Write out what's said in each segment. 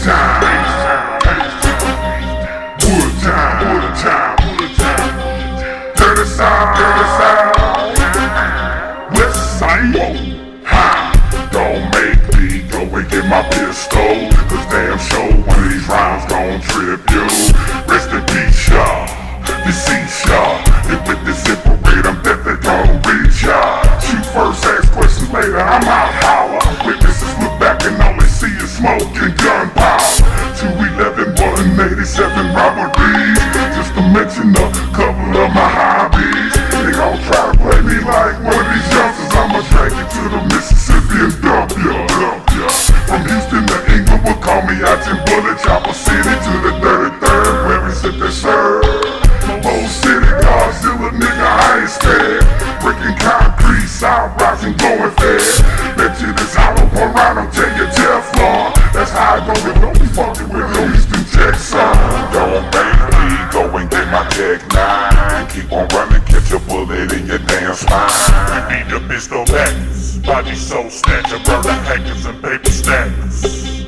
time, dirty side, west side. Ha! Don't make me go and get my pistol, cause damn sure one of these rounds gon' trip you. Rest in peace, y'all, deceased y'all. And with this infrared, I'm definitely gon' reach y'all. Shoot first, ask questions later, I'm out holler. Witnesses look back and all they see is smoke and gunpowder. 211, 187 robberies, just to mention a couple of my hobbies. They gon' try to play me like one of these youngsters. I'ma drag you to the Mississippi and dump ya. From Houston to England, will call me out in Bullet Chopper City to the 33rd, where we sit there serve. Old City, Godzilla, nigga, I ain't scared. Breaking concrete, side rocks and going fast. Bet you this hollow around, I'm taking Teflon. That's how I go, don't be fucking with no Houston Jackson. Don't make me go and get my Tech 9. Keep on running, catch a bullet in your damn spine. We need the pistol backs, body soul snatcher, brother hackers and paper stackers.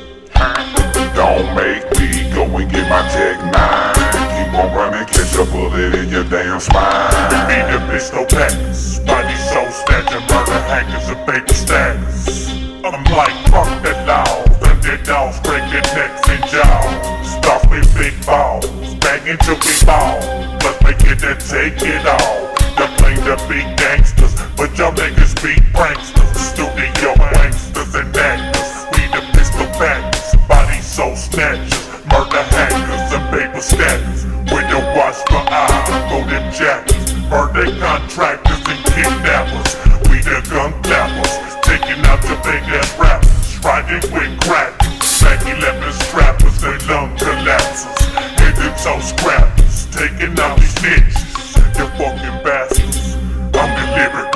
Don't make me go and get my Tech 9. Keep on running, catch a bullet in your damn spine. We need the pistol backs, body soul snatcher, brother hackers and paper stackers. I'm like, fuck that law, them dead dogs break their necks and jaws. Stop with big balls, banging till we ball. Let's make it and take it all. Y'all claim to be gangsters, but y'all niggas be pranksters. Studio gangsters and actors. We the pistol bangers, body soul snatchers, murder hackers and paper stackers. When you watch the eye, go them jackets, murder contractors and kidnappers. We the gun clappers, taking out your big ass rappers, riding with crackers, back 11 strappers, their lung collapses, hitting so scrappers, taking out these bitches, you fucking bastards. I'm the lyric